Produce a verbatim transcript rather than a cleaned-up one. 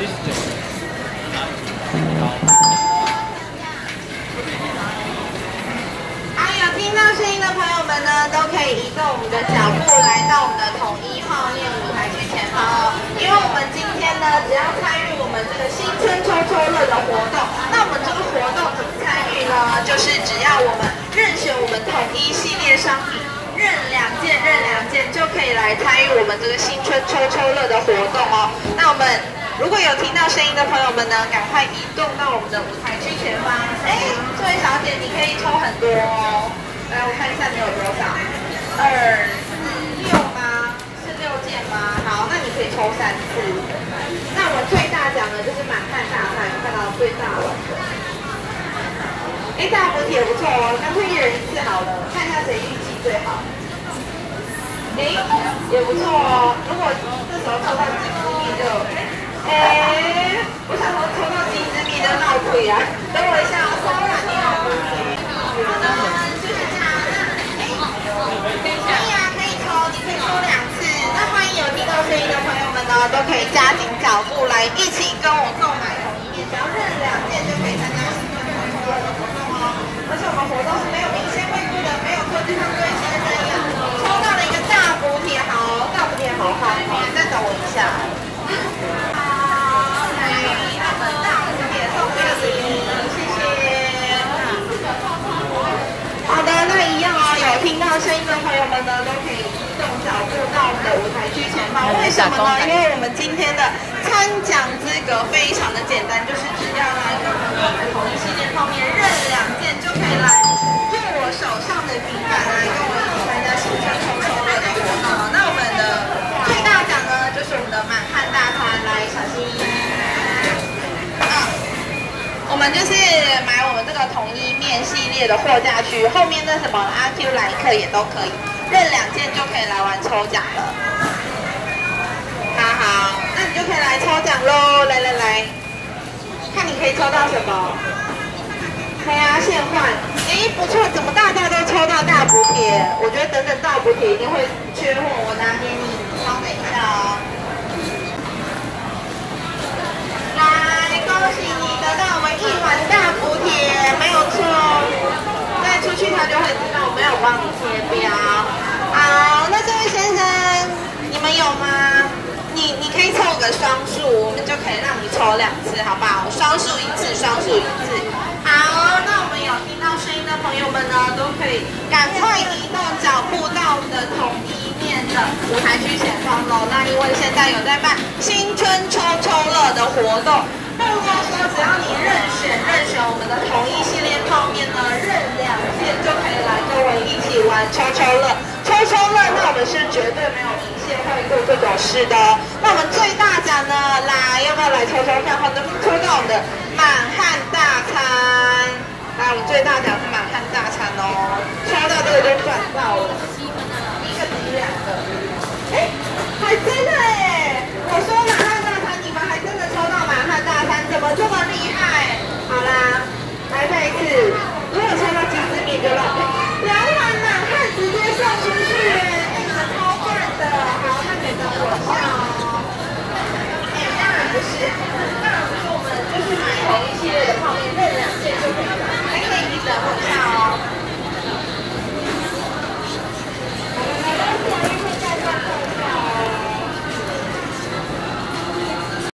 七十九。 还有听到声音的朋友们呢，都可以移动我们的脚步来到我们的统一泡面舞台区前方哦。因为我们今天呢，只要参与我们这个新春抽抽乐的活动，那我们这个活动怎么参与呢？就是只要我们任选我们统一系列商品。 任两件，任两件就可以来参与我们这个新春抽抽乐的活动哦。那我们如果有听到声音的朋友们呢，赶快移动到我们的舞台区前方。哎，这位小姐，你可以抽很多哦。来，我看一下你有多少？二、四、六吗？是六件吗？好，那你可以抽三次。那我们最大奖呢，就是满汉大餐，看到最大碗的。哎，大补贴也不错哦，干脆一人一次好了，看一下谁运气最好。哎，也不错哦。如果这时候抽到金之蜜就，哎，我想说抽到金之蜜就闹鬼啊！等我一下，稍软你好。好的，就是这样。哎，可以啊，可以抽，你可以抽两次。那欢迎有听到声音的朋友们呢，都可以加紧脚步来一起跟我购买统一面，只要认两件就可以参加新春抽抽乐的活动哦。而且我们活动是没有明显惠顾的，没有错，就像各位先生一样，抽到了一个大补贴，好，大补贴好好，再等我一下。好，来，我们大补贴送给你，谢谢。好的，那一样哦，有听到声音的朋友们呢，都可以移动脚步到我们的舞台区前方。为什么呢？因为我们今天的参奖资格非常的简单，就是只要来跟我们统一系列泡面认两件就可以来用我手上的平板来跟我一起参加新春抽抽乐的活动。那我们的最大奖呢，就是我们的满汉大餐，来小心。啊，我们就是买我们这个统一面系列的货架区，后面的什么阿 Q 来客也都可以，认两件就可以来玩抽奖了。好好，那你就可以来抽奖喽！来来来，看你可以抽到什么？开啊，现换！哎，不错，怎么大家都抽到大补贴？我觉得等等大补贴一定会缺货，我拿给你，稍等一下哦。来，恭喜你得到我们一碗大补贴，没有错。再出去他就会知道我没有帮你贴标。好，那这位先生，你们有吗？你你可以凑个双数，我们就可以让你抽两次，好不好？双数一次，双数一次。好，那我们有听到声音的朋友们呢，都可以赶快移动脚步到我们的统一面的舞台区前方喽。那因为现在有在办新春抽抽乐的活动，那如果说只要你任选任选我们的统一系列泡面呢，任两件就可以来跟我一起玩抽抽乐。抽抽乐，那我们是绝对没有明显会做这种事的哦。那我们最大奖呢，来要不要来抽抽看？能不能抽到我们的满汉大餐？来，我们最大奖是满汉大餐哦，抽到这个就赚到了。